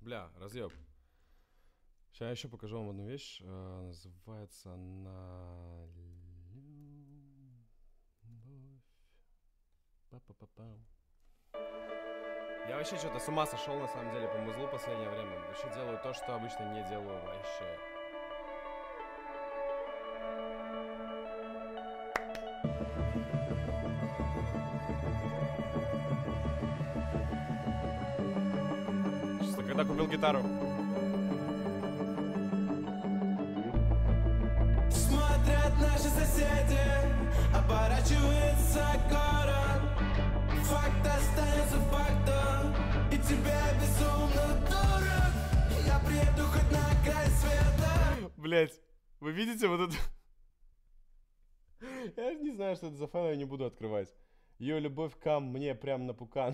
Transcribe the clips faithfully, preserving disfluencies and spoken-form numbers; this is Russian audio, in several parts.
Бля, разъеб. Сейчас я еще покажу вам одну вещь. А, называется она... Любовь. Па-па-па-пам. Я вообще что-то с ума сошел, на самом деле, по музлу в последнее время. Вообще делаю то, что обычно не делаю вообще. Честно, когда купил гитару? Смотрят наши соседи, оборачивается город. Факт остается фактом, и тебе безумно дорог. Я приеду хоть на край света. Блять, вы видите вот это? Я не знаю, что это за файл, я не буду открывать. Ее любовь ко мне прям на пукан.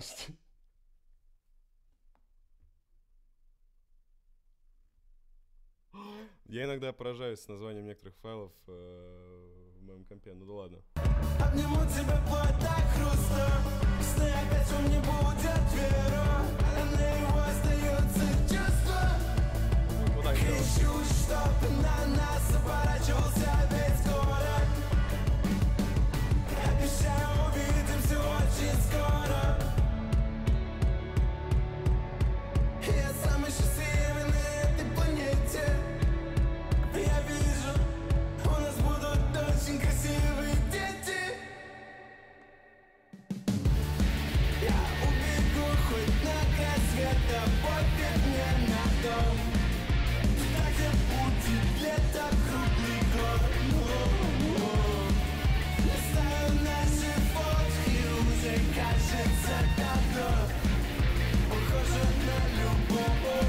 Я иногда поражаюсь с названием некоторых файлов э, в моем компе, ну да ладно. Обниму тебя вплоть до хруста. Сны опять он не будет веру, а на его остается чувство. Кричу, чтоб на нас оборачивался весь город. Обещаю, увидимся очень скоро. Я самый счастливый на этой планете. Я вижу, у нас будут очень красивые дети. Я убегу хоть на край света, пофиг мне на дом. Туда, где будет лето, круглый год. Листаю наши фотки, уже кажется давно. Похоже на любовь.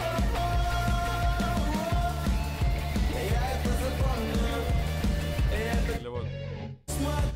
Я это запомню. Я это Или вот. смотрю.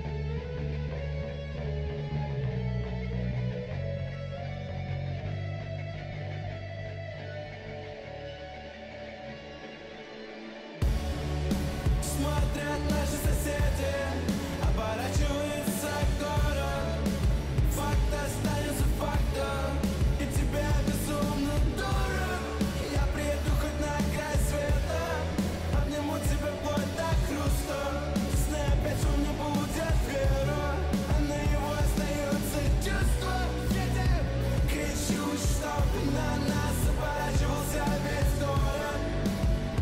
Смотрят наши соседи, оборачивается город. Факт остается фактом, и тебе безумно дорог. Я приеду хоть на край света, обниму тебя вплоть до хруста. Сны опять он не будет веру, а на его остается чувство. Кричу, чтоб на нас оборачивался весь город.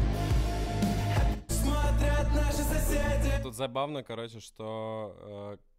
Смотрят наши соседи. Тут забавно, короче, что э,